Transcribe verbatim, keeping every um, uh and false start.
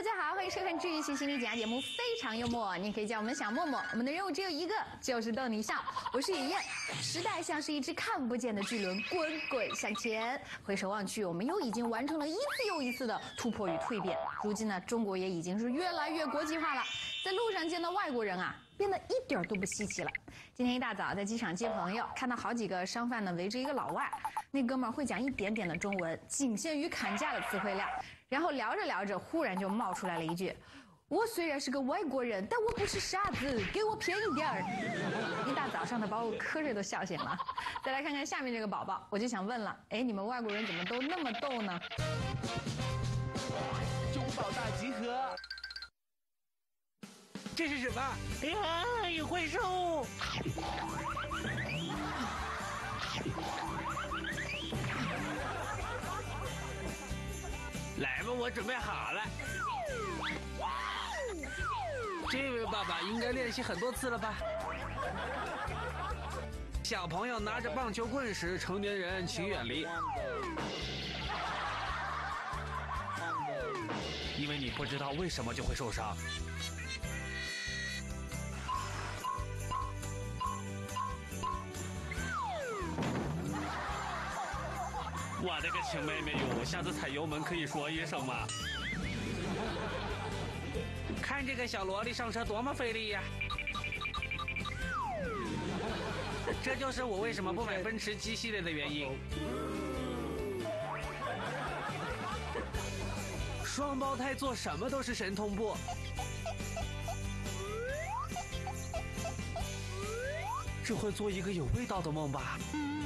大家好，欢迎收看治愈系心理减压节目《非常幽默》，你也可以叫我们小默默。我们的任务只有一个，就是逗你笑。我是雨燕。时代像是一只看不见的巨轮，滚滚向前。回首望去，我们又已经完成了一次又一次的突破与蜕变。如今呢，中国也已经是越来越国际化了，在路上见到外国人啊，变得一点都不稀奇了。今天一大早在机场接朋友，看到好几个商贩呢围着一个老外，那哥们儿会讲一点点的中文，仅限于砍价的词汇量。然后聊着聊着，忽然就冒出来了一句：“我虽然是个外国人，但我不是傻子，给我便宜点儿。”一大早上的把我瞌睡都笑醒了。再来看看下面这个宝宝，我就想问了，哎，你们外国人怎么都那么逗呢？ 中宝大集合。这是什么？ 哎呀，一回收！ 来吧，我准备好了。这位爸爸应该练习很多次了吧？小朋友拿着棒球棍时，成年人请远离。因为你不知道为什么就会受伤。我的个亲妹妹哟，下次踩油门可以说一声吗？看这个小萝莉上车多么费力呀！这就是我为什么不买奔驰 G 系列的原因。双胞胎做什么都是神同步。这会做一个有味道的梦吧？